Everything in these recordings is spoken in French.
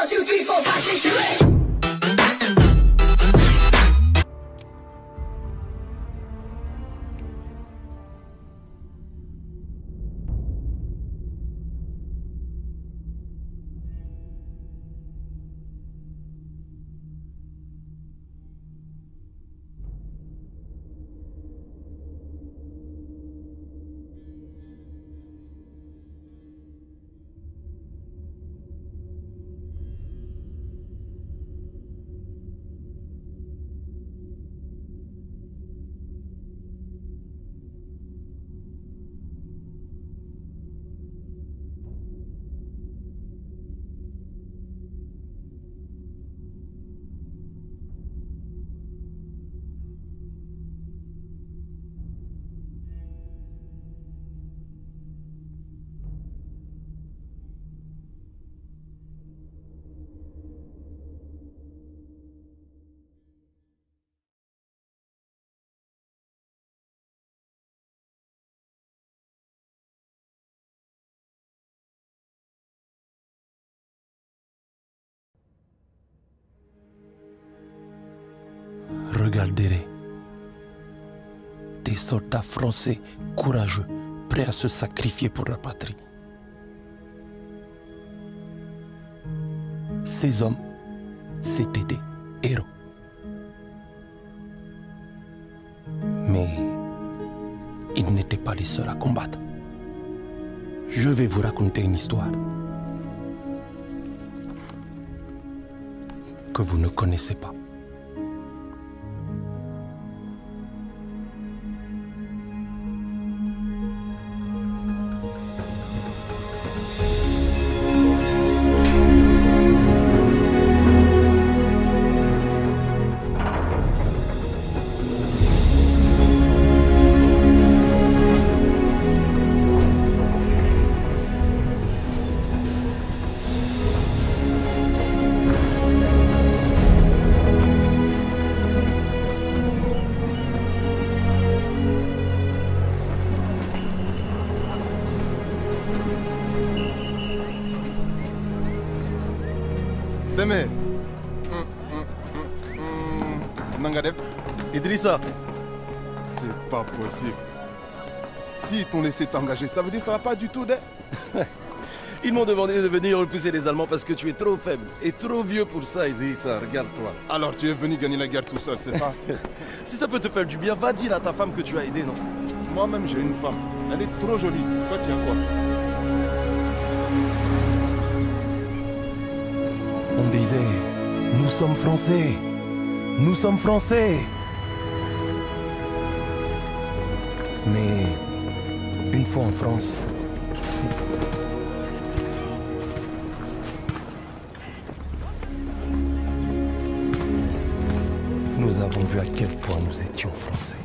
2, 3, 4, 5, 6, 7. Regardez-les. Des soldats français courageux, prêts à se sacrifier pour leur patrie. Ces hommes, c'étaient des héros. Mais ils n'étaient pas les seuls à combattre. Je vais vous raconter une histoire que vous ne connaissez pas. Deme. Nangadev. Idrissa. C'est pas possible. S'ils t'ont laissé t'engager, ça veut dire que ça va pas du tout, de... Ils m'ont demandé de venir repousser les Allemands parce que tu es trop faible et trop vieux pour ça, Idrissa. Regarde-toi. Alors tu es venu gagner la guerre tout seul, c'est ça? Si ça peut te faire du bien, va dire à ta femme que tu as aidé, non? Moi-même, j'ai une femme. Elle est trop jolie. Toi, tu as quoi? On disait, nous sommes Français, nous sommes Français. Mais une fois en France, nous avons vu à quel point nous étions Français.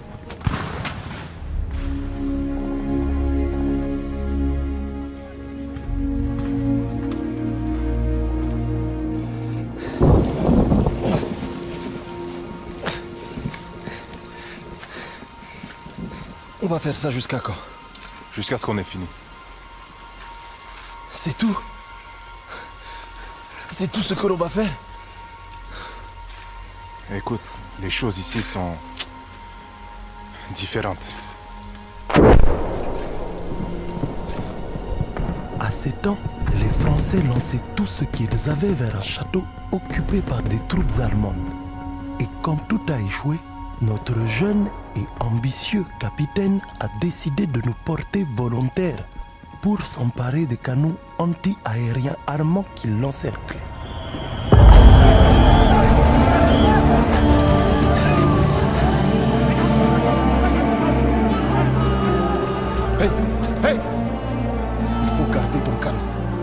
On va faire ça jusqu'à quand? Jusqu'à ce qu'on ait fini. C'est tout? C'est tout ce que l'on va faire? Écoute, les choses ici sont différentes. À ces temps, les Français lançaient tout ce qu'ils avaient vers un château occupé par des troupes allemandes. Et comme tout a échoué, notre jeune et ambitieux capitaine a décidé de nous porter volontaires pour s'emparer des canons anti-aériens armants qui l'encerclaient. Hey, hey! Il faut garder ton calme.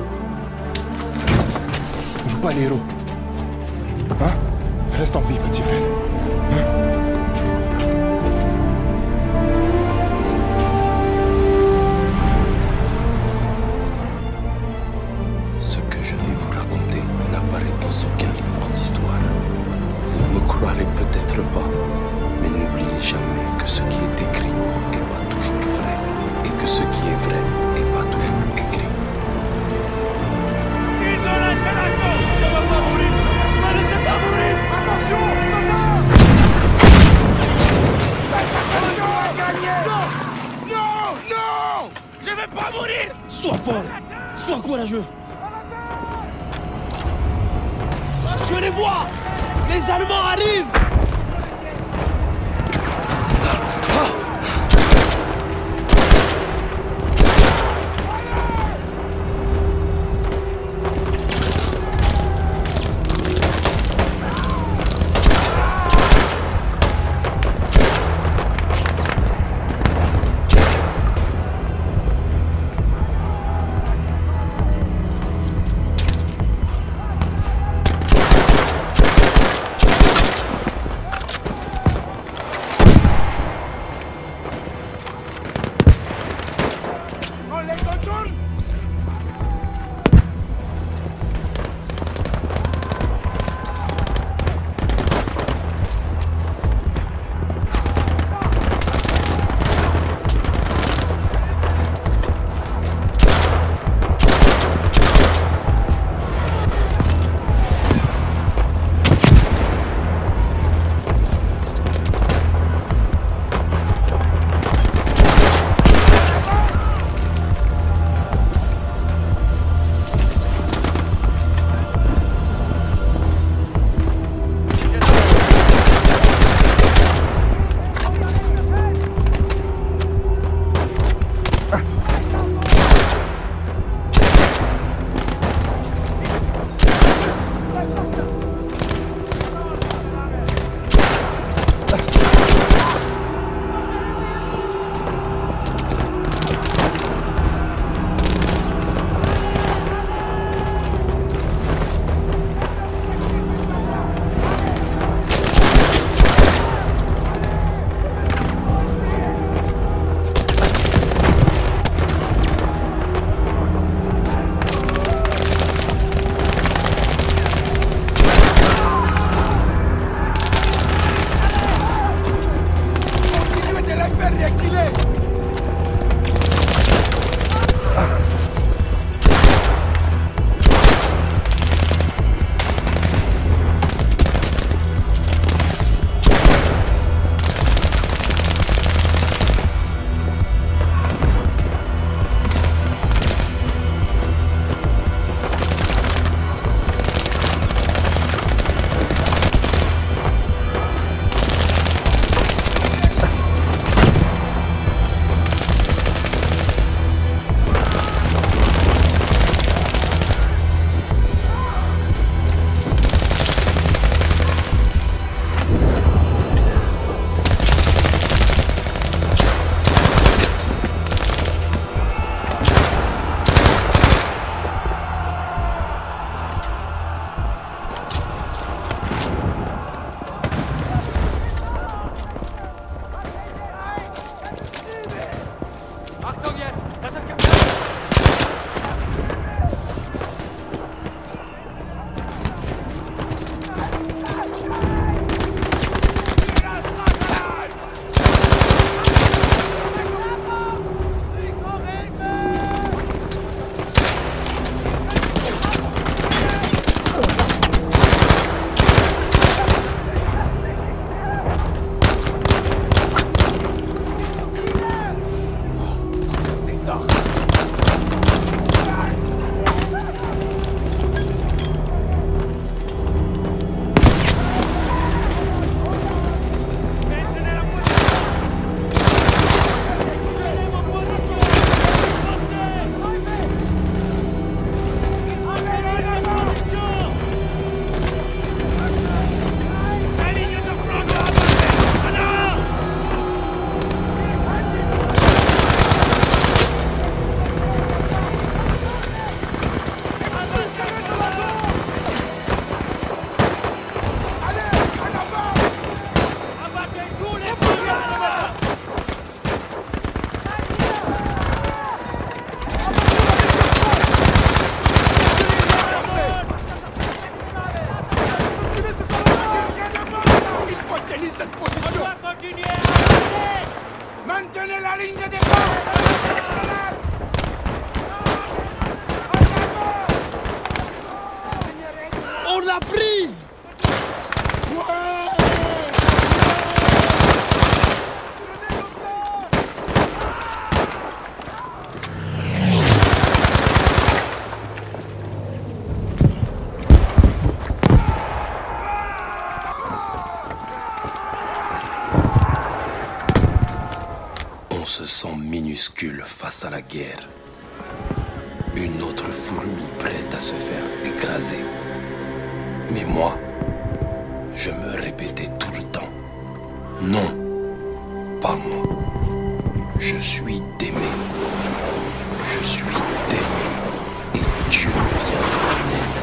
Joue pas les héros. Hein? Reste en vie, petit frère. Hein? Ce que je vais vous raconter n'apparaît dans aucun livre d'histoire. Vous ne me croirez peut-être pas, mais n'oubliez jamais que ce qui est écrit n'est pas toujours vrai, et que ce qui est vrai n'est pas toujours écrit. Ils ont lancé l'assaut! Je veux pas Sois fort, sois courageux. Je les vois! Les Allemands arrivent! sont minuscules face à la guerre. Une autre fourmi prête à se faire écraser. Mais moi, je me répétais tout le temps, non, pas moi. Je suis d'aimer. Je suis d'aimer. Et Dieu me viendra en aide.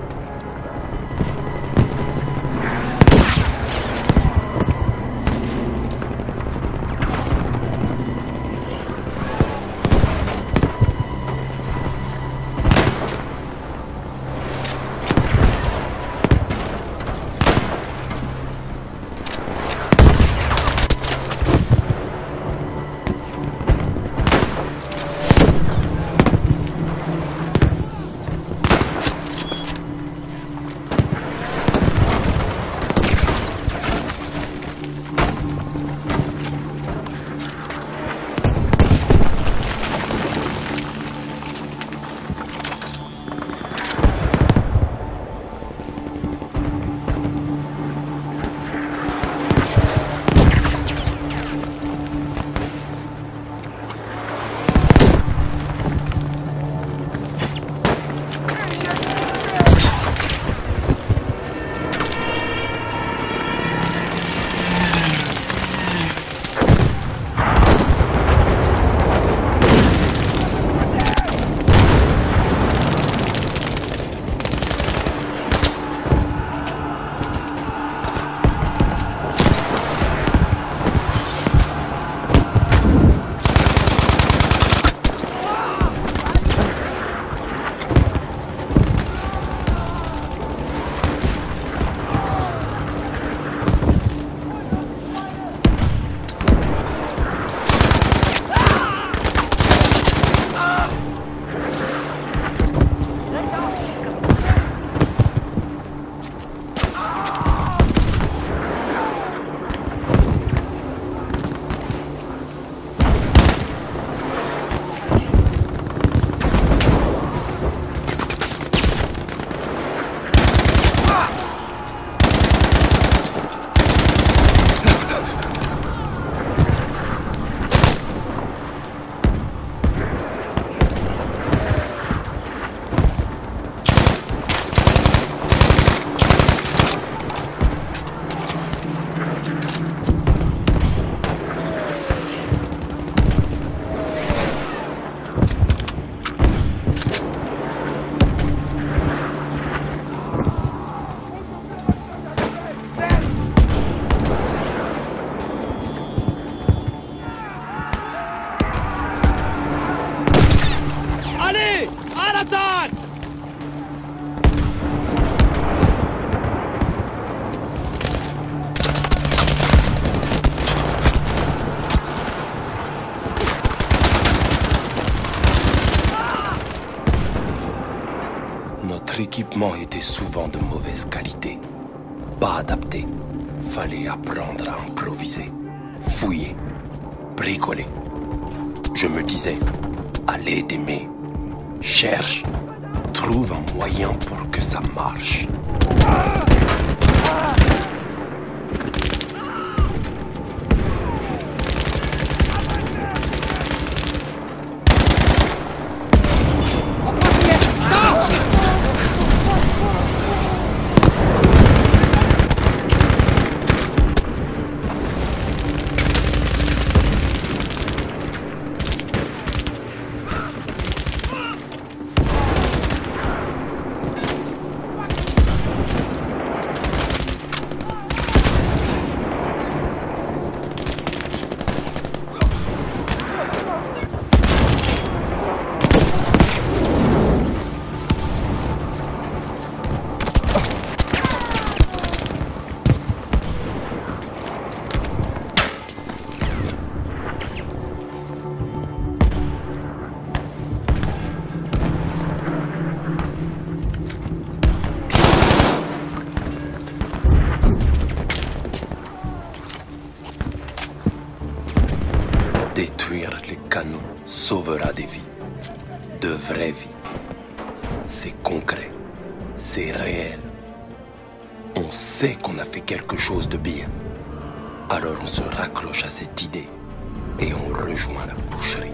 L'équipement était souvent de mauvaise qualité, pas adapté. Fallait apprendre à improviser, fouiller, bricoler. Je me disais, allez d'aimer, cherche, trouve un moyen pour que ça marche. Détruire les canons sauvera des vies, de vraies vies. C'est concret, c'est réel. On sait qu'on a fait quelque chose de bien. Alors on se raccroche à cette idée et on rejoint la boucherie.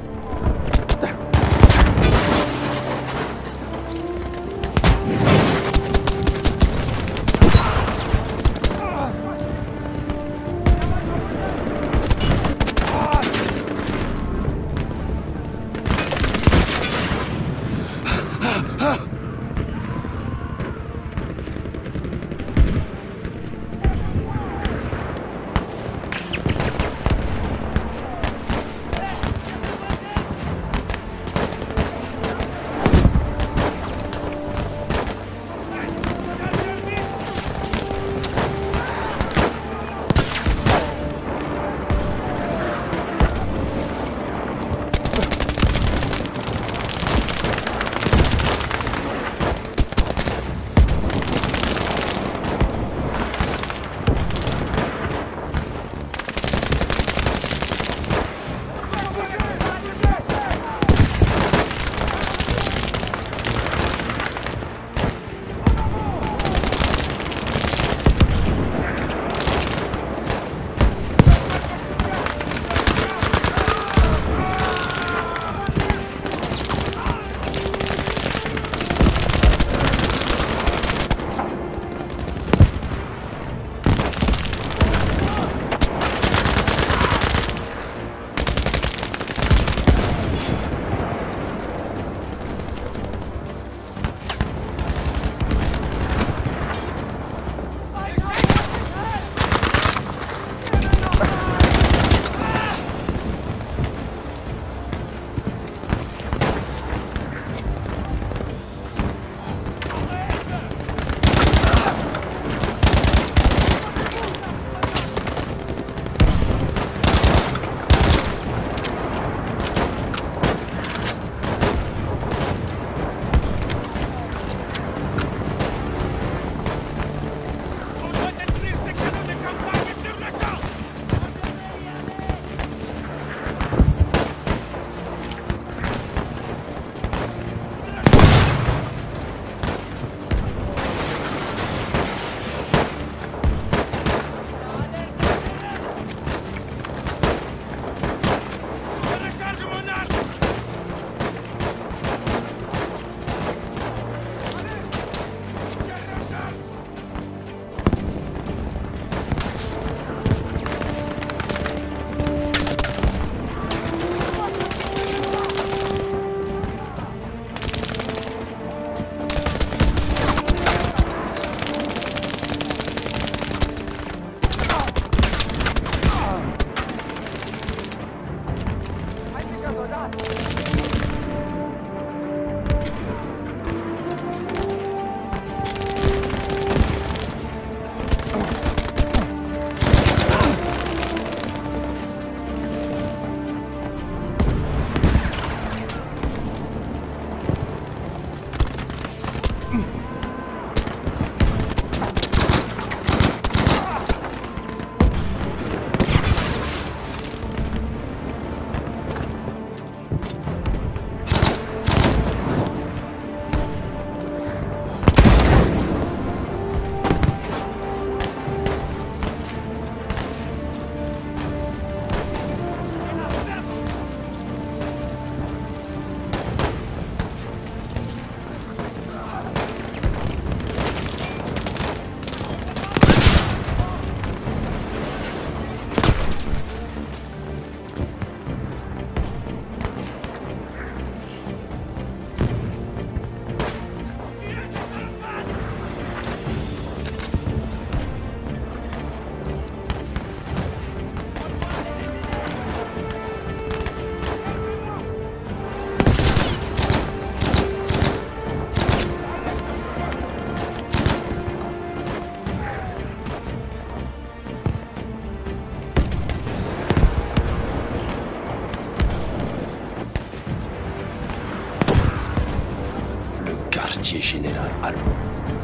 quartier général allemand.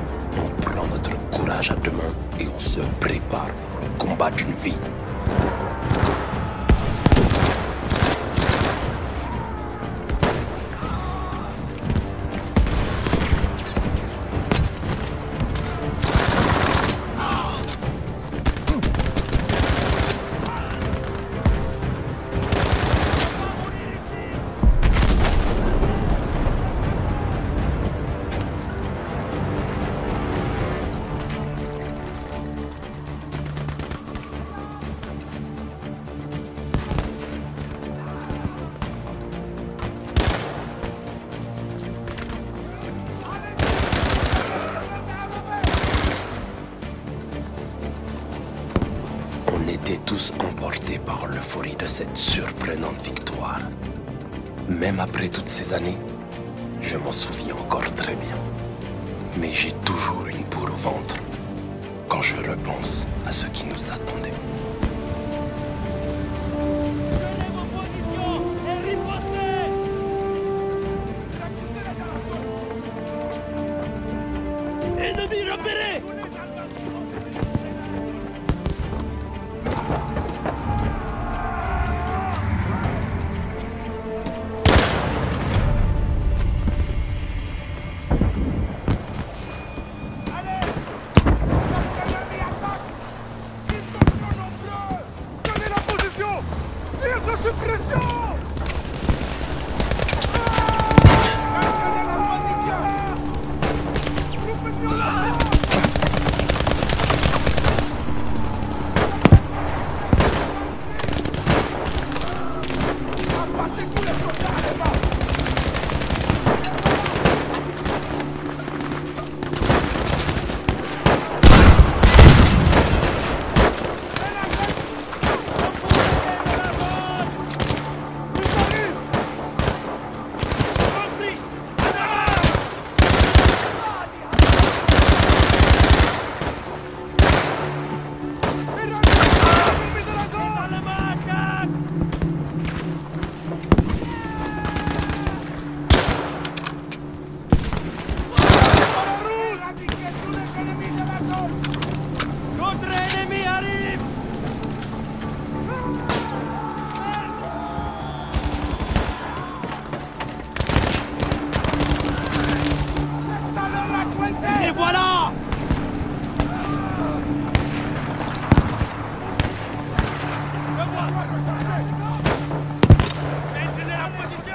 On prend notre courage à deux mains et on se prépare pour le combat d'une vie. été tous emportés par l'euphorie de cette surprenante victoire. Même après toutes ces années, je m'en souviens encore très bien. Mais j'ai toujours une boule au ventre quand je repense à ce qui nous attendait. Ennemi repéré! Et voilà! Maintenez la position!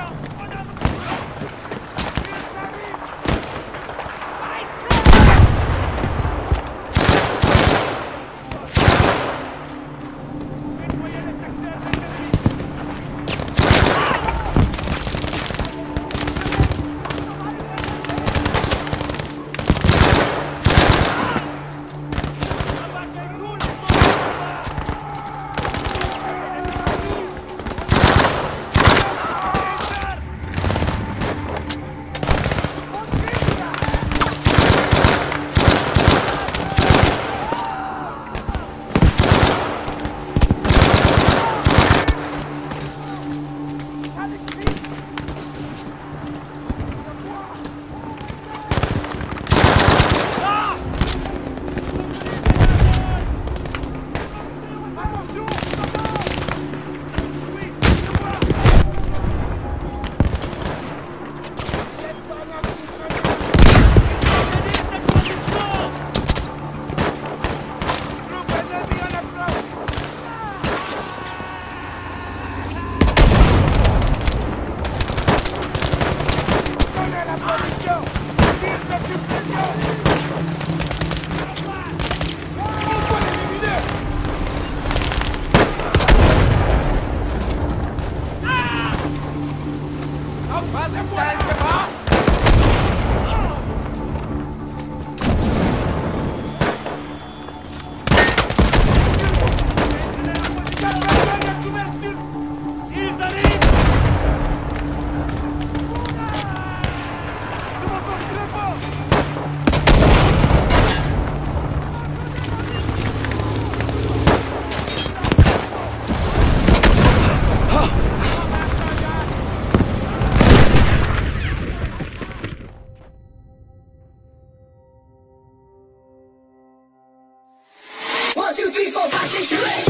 One, two, three, four, five, six, seven, eight.